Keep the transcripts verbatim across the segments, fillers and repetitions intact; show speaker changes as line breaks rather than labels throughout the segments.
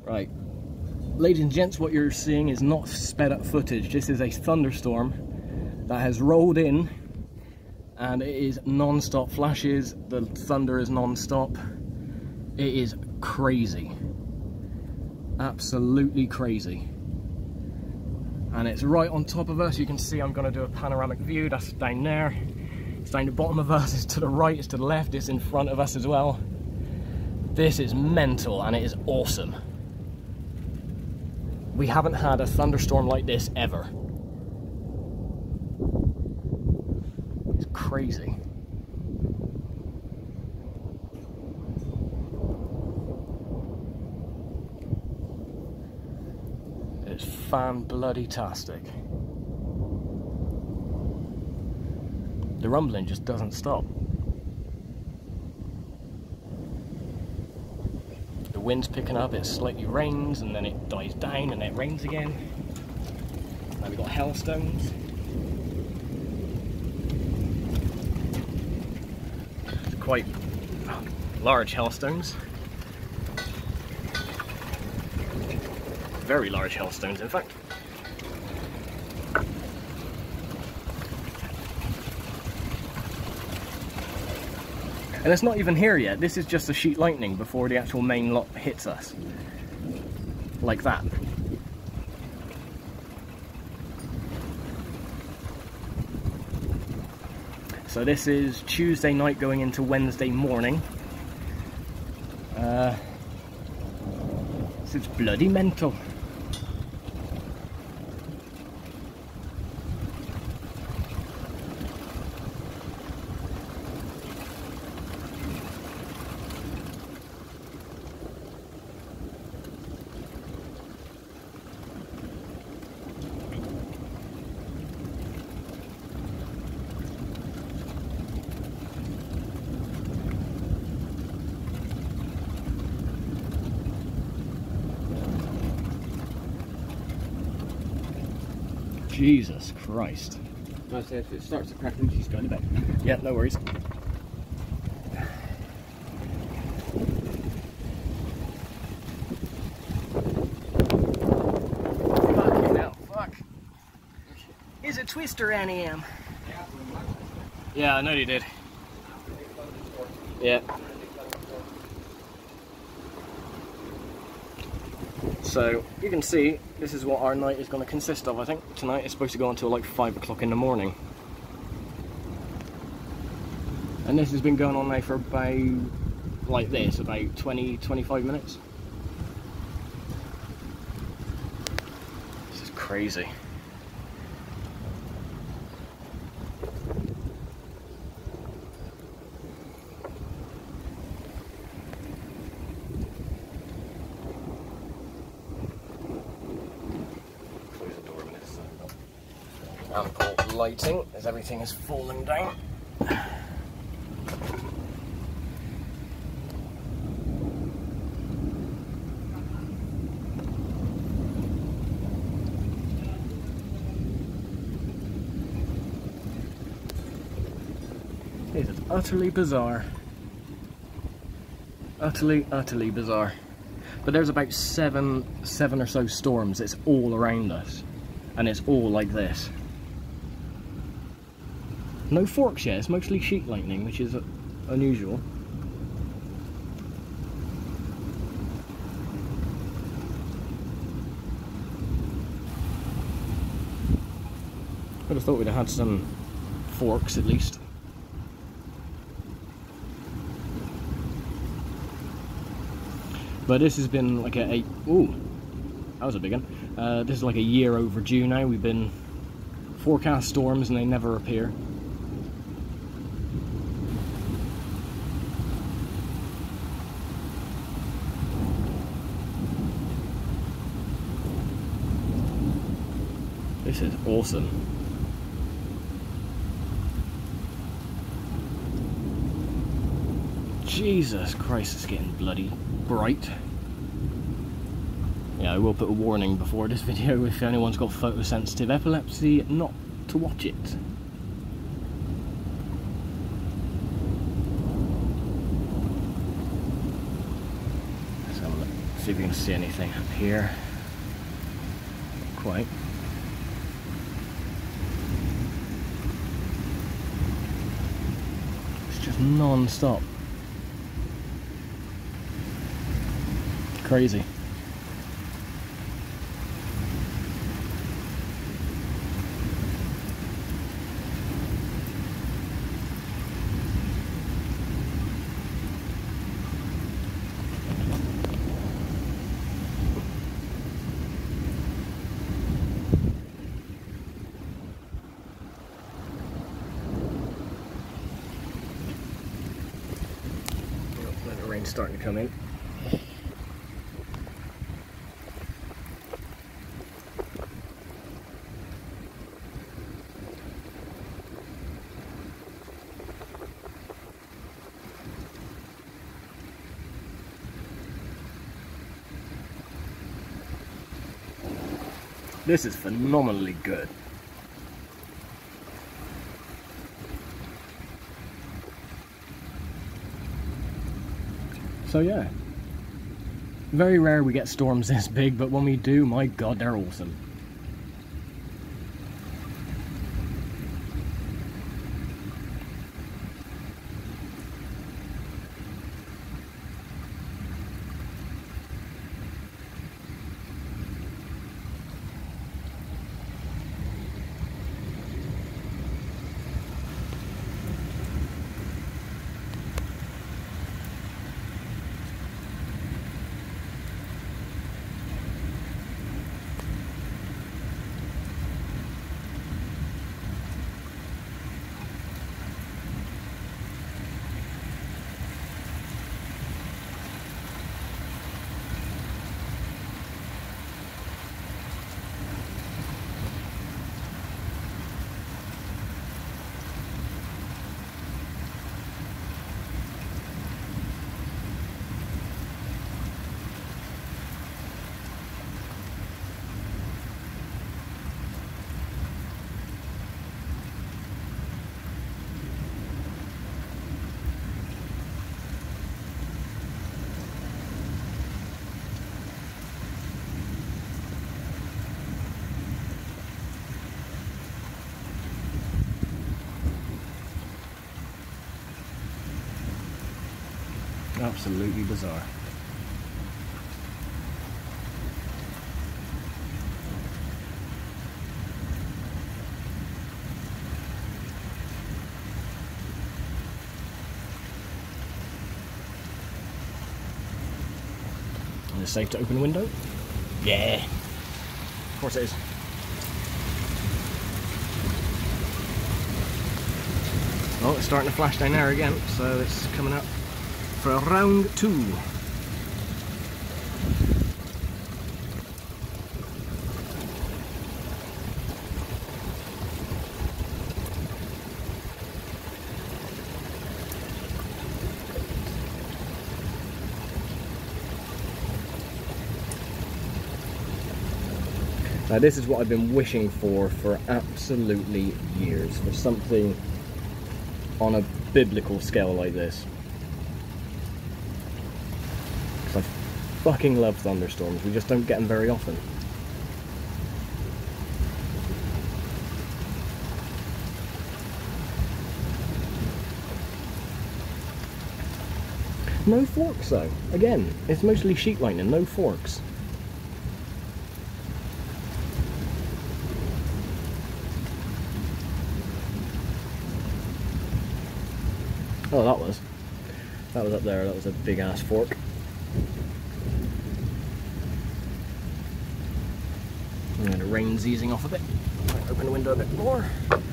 Right, ladies and gents, what you're seeing is not sped up footage. This is a thunderstorm that has rolled in, and it is non-stop flashes. The thunder is non-stop. It is crazy, absolutely crazy, and it's right on top of us. You can see I'm going to do a panoramic view. That's down there, it's down the bottom of us, it's to the right, it's to the left, it's in front of us as well. This is mental and it is awesome. We haven't had a thunderstorm like this ever. It's crazy. It's fan-bloody-tastic. The rumbling just doesn't stop. The wind's picking up, it slightly rains, and then it dies down, and then it rains again. Now we've got hailstones. Quite large hailstones. Very large hailstones, in fact. And it's not even here yet. This is just a sheet lightning before the actual main lot hits us. Like that. So this is Tuesday night going into Wednesday morning. Uh, this is bloody mental. Jesus Christ.
I say if it starts to crackle, she's going to bed.
Yeah, no worries. Fucking hell, fuck. Here's a twister, Annie M. Yeah, I know you did. Yeah. So, you can see, this is what our night is going to consist of, I think. Tonight it's supposed to go until like five o'clock in the morning. And this has been going on now for about, like this, about twenty, twenty-five minutes. This is crazy. Ample lighting as everything is falling down. This is utterly bizarre. Utterly, utterly bizarre. But there's about seven, seven or so storms. It's all around us. And it's all like this. No forks yet, it's mostly sheet lightning, which is unusual. I'd have thought we'd have had some forks at least. But this has been like a, a ooh, that was a big one. Uh, this is like a year overdue now. We've been forecast storms and they never appear. This is awesome. Jesus Christ, it's getting bloody bright. Yeah, I will put a warning before this video if anyone's got photosensitive epilepsy, not to watch it. Let's have a look. See see if you can see anything up here. Not quite. It's just non-stop. Crazy. The rain's starting to come in. This is phenomenally good. So yeah, very rare we get storms this big, but when we do, my god, they're awesome. Absolutely bizarre. Is it safe to open the window? Yeah, of course it is. Oh, it's starting to flash down there again, so it's coming up for round two. Now this is what I've been wishing for for absolutely years, for something on a biblical scale like this. Because I fucking love thunderstorms, we just don't get them very often. No forks though, again, it's mostly sheet lightning, no forks. Oh, that was. That was up there, that was a big ass fork. And the rain's easing off a bit. Might open the window a bit more.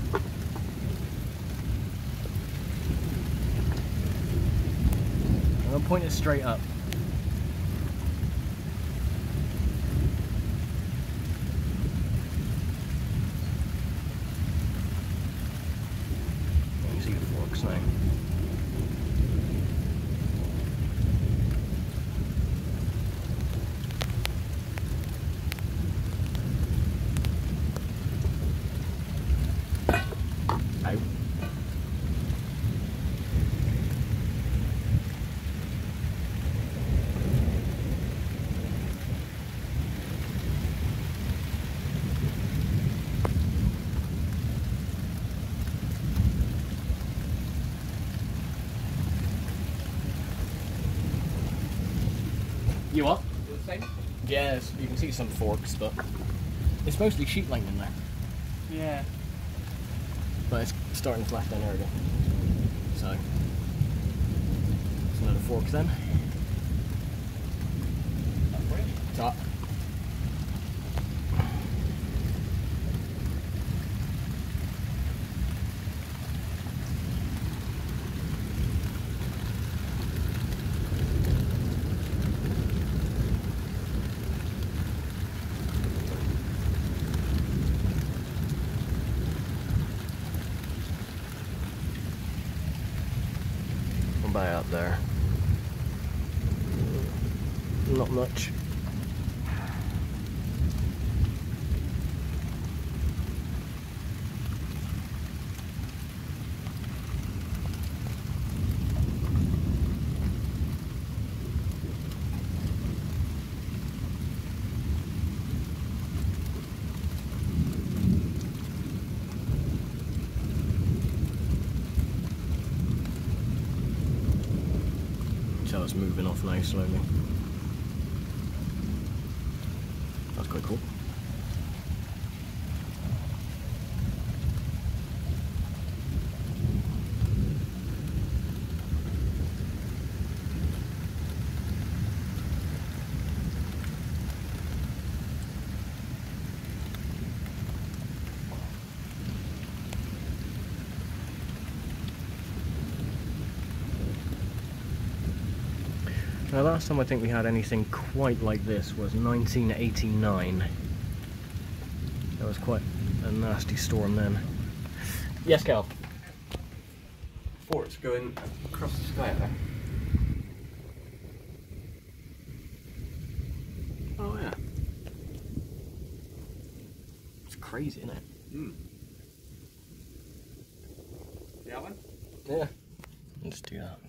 I'll point it straight up. You can see the forks now. You what?
The same?
Yes, you can see some forks, but it's mostly sheet lightning there.
Yeah.
But it's starting to flash down there again. So, it's another fork then. Top. By out there. Not much. So it's moving off now slowly. That's quite cool. Now, last time I think we had anything quite like this was nineteen eighty-nine. That was quite a nasty storm then. Yes, Cal?
Forks going across the sky out there. Oh yeah.
It's crazy, isn't it?
Hmm. The other one?
Yeah. Let's do that.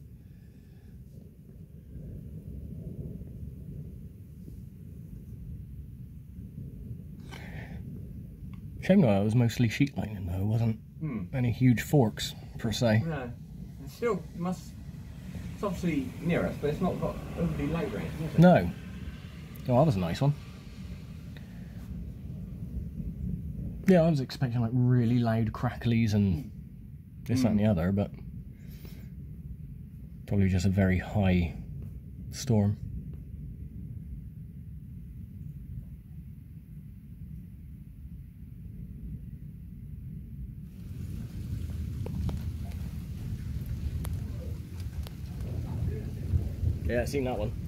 Shame though, it was mostly sheet lightning though, it wasn't
Hmm.
any huge forks per se.
No. It's still must. It's obviously near us, but it's not got overly loud range, is it?
No. Oh, that was a nice one. Yeah, I was expecting like really loud cracklies and this,
Mm.
that and the other, but probably just a very high storm. Yeah, I've seen that one.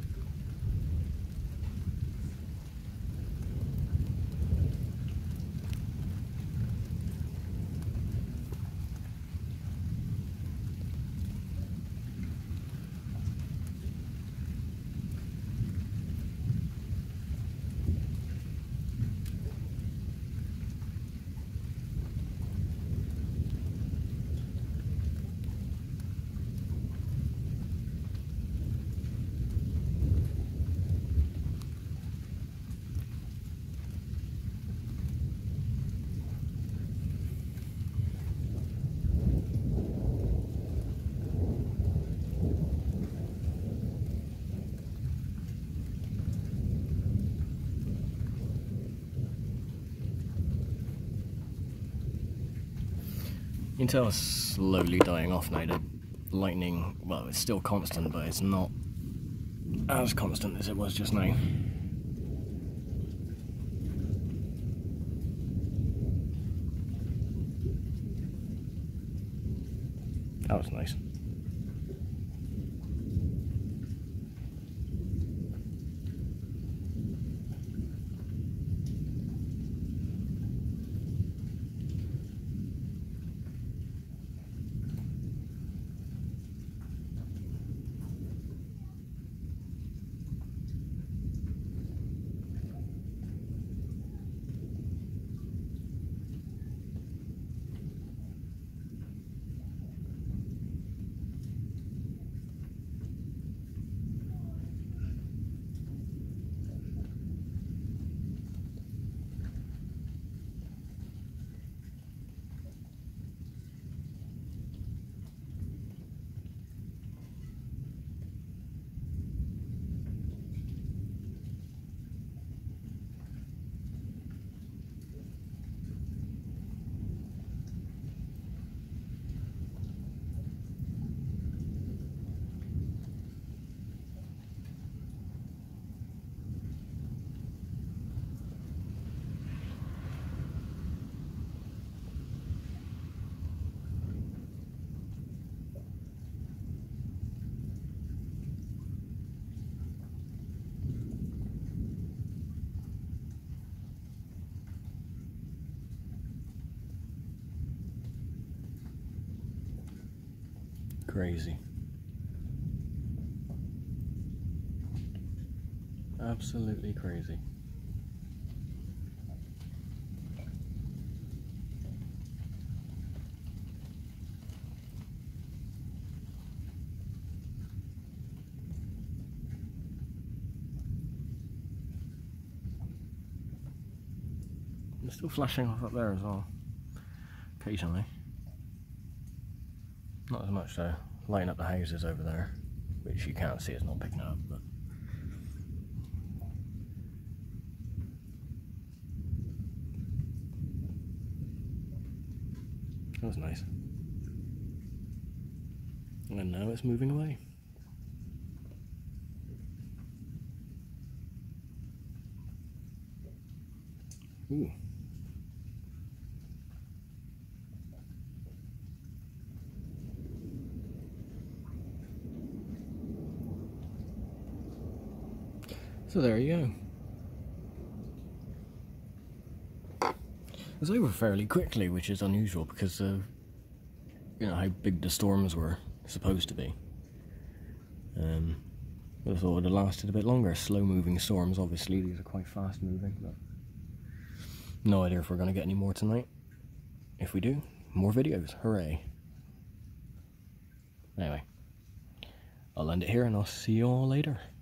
You can tell it's slowly dying off now. The lightning, well, it's still constant, but it's not as constant as it was just now. That was nice. Crazy. Absolutely crazy. They're still flashing off up there as well, occasionally. Not as much though, lighting up the houses over there, which you can't see, it's not picking up, but that was nice. And now it's moving away. Ooh. So there you go. It was over fairly quickly, which is unusual because of, you know, how big the storms were supposed to be. Um, I thought it would have lasted a bit longer. Slow moving storms, obviously, these are quite fast moving, but no idea if we're going to get any more tonight. If we do, more videos, hooray. Anyway, I'll end it here and I'll see you all later.